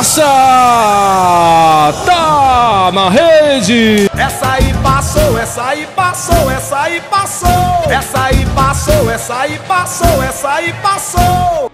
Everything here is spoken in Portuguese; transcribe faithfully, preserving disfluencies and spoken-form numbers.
passa! Tá na rede! Essa aí passou, essa aí passou, essa aí passou. Essa aí passou, essa aí passou, essa aí passou.